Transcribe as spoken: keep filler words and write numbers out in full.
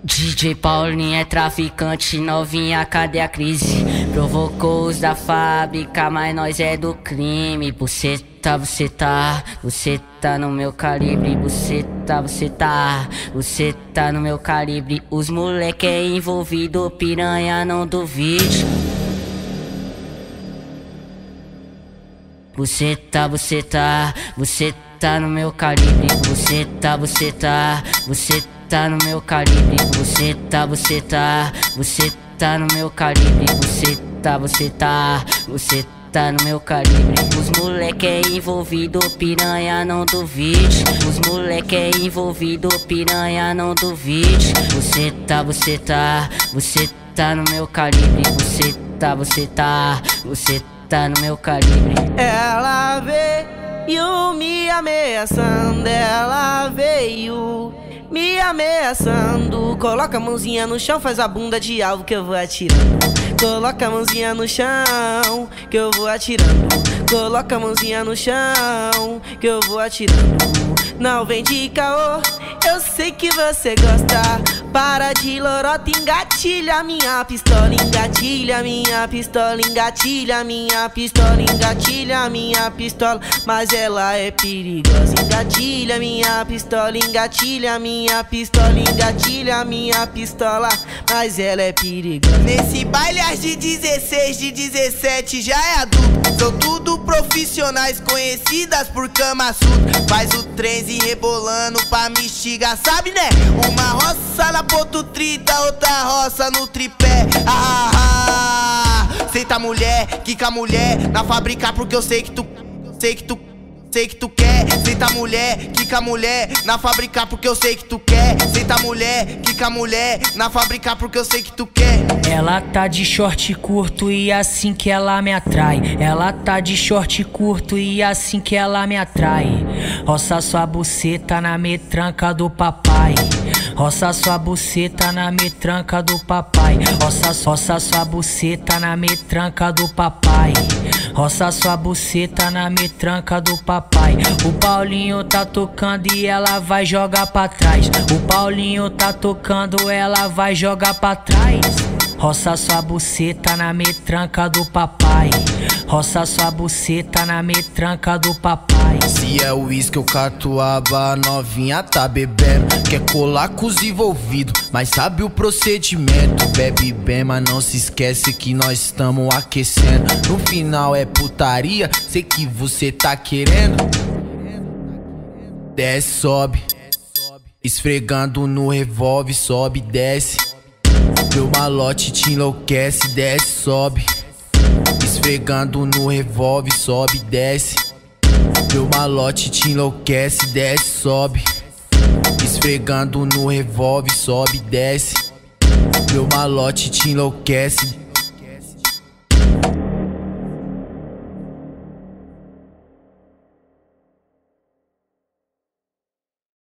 D J Paulinho é traficante, novinha, cadê a crise? Provocou os da fábrica, mas nós é do crime. Buceta, você tá, você tá no meu calibre. Buceta, você tá, você tá no meu calibre. Os moleque é envolvido, piranha, não duvide. Buceta, você tá, você tá no meu calibre. Buceta, você tá, você tá tá no meu calibre, você tá, você tá, você tá no meu calibre, você tá, você tá, você tá no meu calibre. Os moleque é envolvido, piranha, não duvide. Os moleque é envolvido, piranha, não duvide. Você tá, você tá, você tá no meu calibre, você tá, você tá, você tá no meu calibre. Ela veio me ameaçando, ela veio me ameaçando. Coloca a mãozinha no chão, faz a bunda de alvo que eu vou atirando. Coloca a mãozinha no chão, que eu vou atirando. Coloca a mãozinha no chão, que eu vou atirando. Não vem de caô, eu sei que você gosta. Para de lorota, engatilha minha pistola. Engatilha minha pistola, engatilha minha pistola. Engatilha minha pistola, mas ela é perigosa. Engatilha minha pistola, engatilha minha pistola. Engatilha minha pistola, mas ela é perigosa. Nesse baile as de dezesseis, de dezessete já é adulto. São tudo profissionais conhecidas por Kama Sutra. Faz o trenze rebolando pra me estigar, sabe né? Uma roça na ponto trinta, outra roça no tripé. Ah, ah, ah. Senta mulher, quica mulher na fábrica porque eu sei que tu, sei que tu, sei que tu quer. Senta mulher, quica mulher na fábrica porque eu sei que tu quer. Senta mulher, quica mulher na fábrica porque eu sei que tu quer. Ela tá de short curto e assim que ela me atrai. Ela tá de short curto e assim que ela me atrai. Roça sua buceta na metranca do papai. Roça sua buceta na metranca do papai. Roça, roça sua buceta na metranca do papai. Roça sua buceta na metranca do papai. O Paulinho tá tocando e ela vai jogar pra trás. O Paulinho tá tocando, ela vai jogar pra trás. Roça sua buceta na metranca do papai. Roça sua buceta na metranca do papai. Se é uísque ou catuaba, a novinha tá bebendo. Quer colar com os envolvidos, mas sabe o procedimento. Bebe bem, mas não se esquece que nós estamos aquecendo. No final é putaria, sei que você tá querendo. Desce, sobe, esfregando no revólver, sobe, desce. Meu malote te enlouquece, desce, sobe. Esfregando no revólver, sobe, desce. Meu malote te enlouquece, desce, sobe. Esfregando no revólver, sobe, desce. Meu malote te enlouquece.